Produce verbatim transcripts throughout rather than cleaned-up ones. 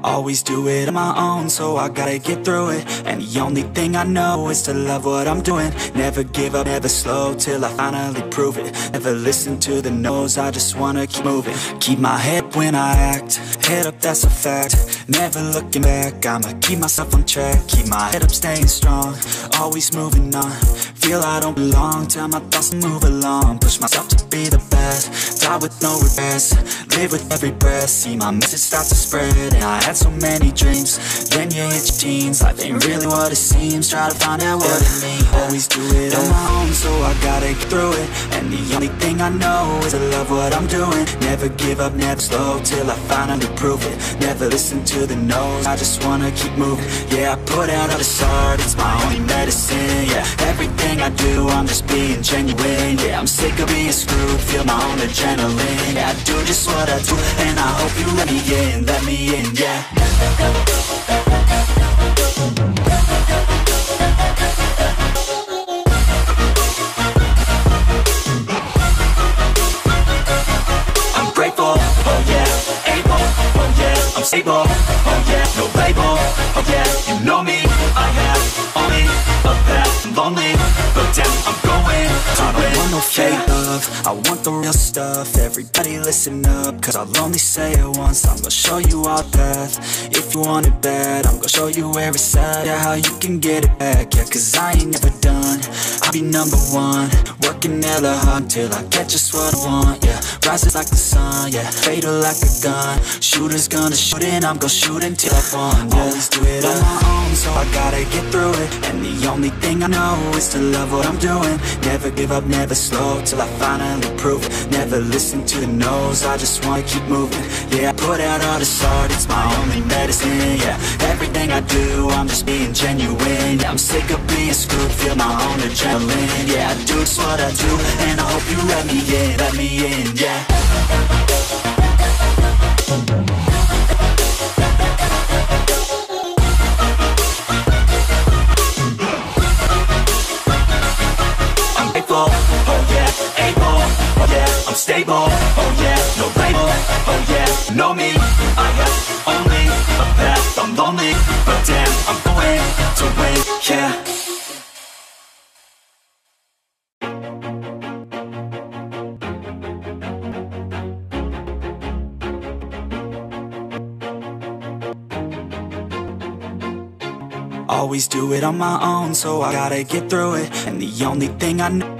Always do it on my own, so I gotta get through it. And the only thing I know is to love what I'm doing. Never give up, never slow, till I finally prove it. Never listen to the no's, I just wanna keep moving. Keep my head up when I act, head up, that's a fact. Never looking back, I'ma keep myself on track. Keep my head up, staying strong, always moving on. Feel I don't belong, tell my thoughts to move along. Push myself to be the best, die with no regrets. Live with every breath, see my message start to spread. And I had so many dreams, then you hit your teens. Life ain't really what it seems, try to find out what it means. Always do it on my own, so I gotta get through it. And the only thing I know is to love what I'm doing. Never give up, never slow, till I finally prove it. Never listen to the no's, I just wanna keep moving. Yeah, I put out all this art, it's my only medicine. Yeah, everything I do, I'm just being genuine. Yeah, I'm sick of being screwed, feel my own adrenaline. Yeah, I do just what I do, and I hope you let me in, let me in, yeah. I'm grateful, oh yeah, able, oh yeah, I'm stable, oh yeah, no label, oh yeah, you know me, I have only a path, I'm lonely, but damn, I'm going to I don't want no fake love, I want the real stuff. Everybody listen up, cause I'll only say it once. I'm gonna show you our path, if you want it bad. I'm gonna show you where it's at, yeah, how you can get it back. Yeah, cause I ain't never done, I'll be number one. Working hella hard till I get just what I want, yeah. Rises like the sun, yeah, fatal like a gun. Shooters gonna shoot and I'm gonna shoot until I won, yeah. Always do it on my own, so I gotta get through it. And the only thing I know is to love what I'm doing. Never give up, never slow, till I finally prove it. Never listen to the no's, I just wanna keep moving. Yeah, I put out all this art, it's my only medicine. Yeah, everything I do, I'm just being genuine. Yeah, I'm sick of being screwed, feel my own adrenaline. Yeah, I do just what I do, and I hope you let me in, let me in, yeah. Oh yeah, able, oh yeah, I'm stable, oh yeah, no label, oh yeah, know me, I have only a path, I'm lonely, but damn, I'm going to win, yeah. Always do it on my own, so I gotta get through it. And the only thing I know,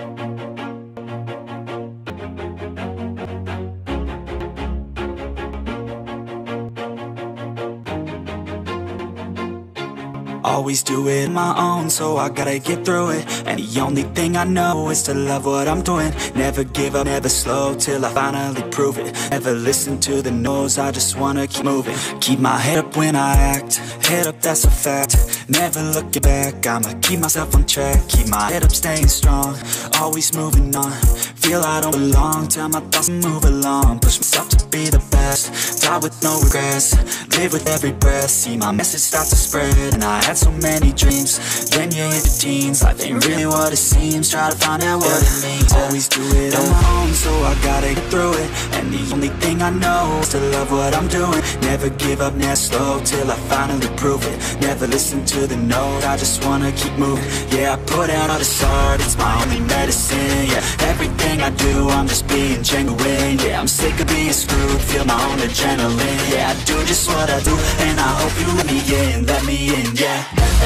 always do it on my own, so I gotta get through it. And the only thing I know is to love what I'm doing. Never give up, never slow, till I finally prove it. Never listen to the no's, I just wanna keep moving. Keep my head up when I act, head up, that's a fact. Never looking back, I'ma keep myself on track. Keep my head up, staying strong, always moving on. Feel I don't belong, tell my thoughts to move along. Push myself to be the best, die with no regrets. Live with every breath, see my message start to spread. And I had so many dreams, then you hit the teens. Life ain't really what it seems, try to find out what it means. Always do it on my own, so I gotta get through it. And the only thing I know is to love what I'm doing. Never give up, never slow, till I finally prove it. Never listen to the no's, I just wanna keep moving. Yeah, I put out all this art, it's my only medicine. Yeah, everything I do, I'm just being genuine. Yeah, I'm sick of being screwed, feel my own adrenaline. Yeah, I do just what I do, and I hope you let me in, let me in, yeah.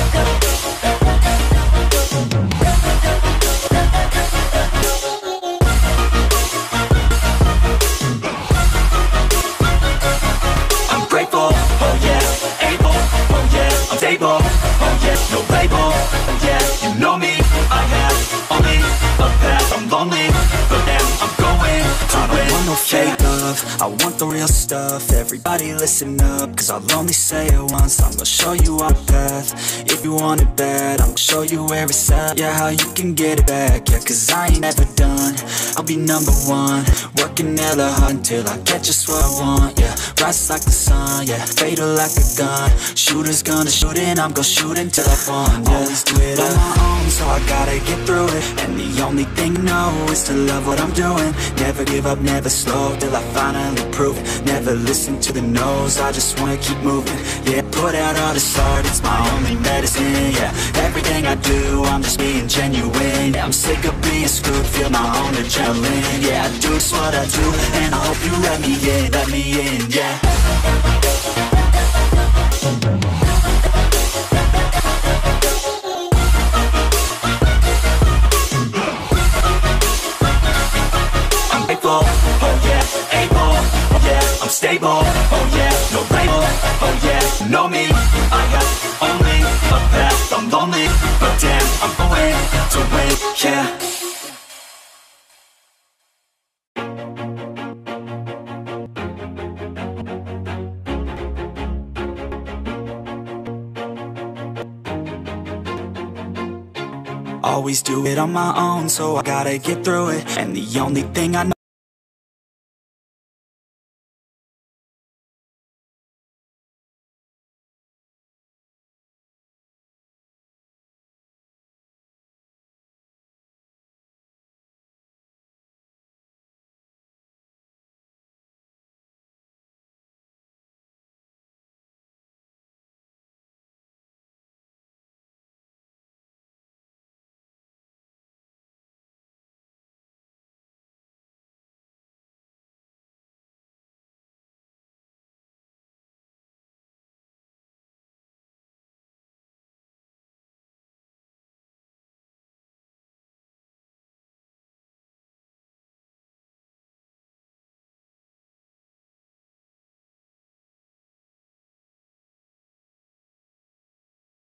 I'm grateful, oh yeah, able, oh yeah, I'm stable, oh yeah, no label, oh yeah, you know me, I have only a path, I'm lonely, but damn, I'm going to I don't want no fake love, I want the real stuff. Everybody listen up, cause I'll only say it once. I'm gonna show you our path, if you want it bad. I'm gonna show you where it's at, yeah, how you can get it back. Yeah, cause I ain't never done, I'll be number one. Working hella hard until I get just what I want, yeah. Rises like the sun, yeah, fatal like a gun. Shooters gonna shoot and I'm gonna shoot until I won, yeah. Always do it on my own, so I gotta get through it. And the only thing I know is to love what I'm doing. Never give up, never slow, till I finally prove it. Never listen to the no's, I just wanna keep moving. Yeah, put out all this art, it's my only medicine. Yeah, everything I do, I'm just being genuine. Yeah, I'm sick of being screwed, feel my own adrenaline. Yeah, I do just what I do, and I hope you let me in, let me in, yeah. Oh yeah, able, oh yeah, I'm stable, oh yeah, no label, oh yeah, you know me, I got only a path, I'm lonely, but damn, I'm going to win, yeah. Always do it on my own, so I gotta get through it. And the only thing I know